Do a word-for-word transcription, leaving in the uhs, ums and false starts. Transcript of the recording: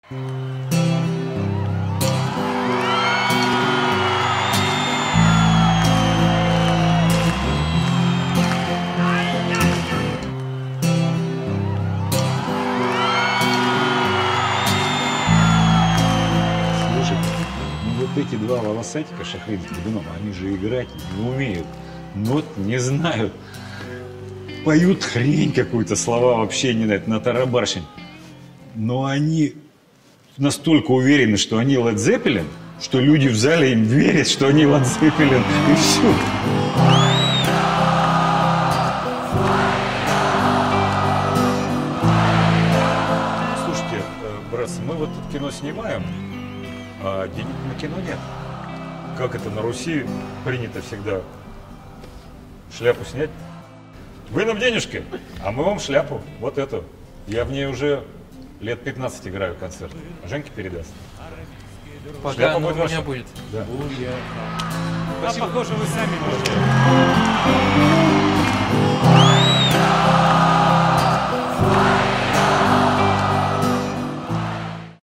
Эти два волосатика, Шахрид с Годуном, они же играть не умеют, нот не знают, поют хрень какую-то, слова вообще не знают, на тарабарщин. Но они настолько уверены, что они Led Zeppelin, что люди в зале им верят, что они Led Zeppelin, и все. Слушайте, братцы, мы вот тут кино снимаем, а денег на кино нет. Как это на Руси принято всегда шляпу снять? Вы нам денежки, а мы вам шляпу. Вот эту. Я в ней уже лет пятнадцать играю концерт. Женьке передаст. Пока Шляпа она будет у меня ваша? будет. Да. А похоже, вы сами можете.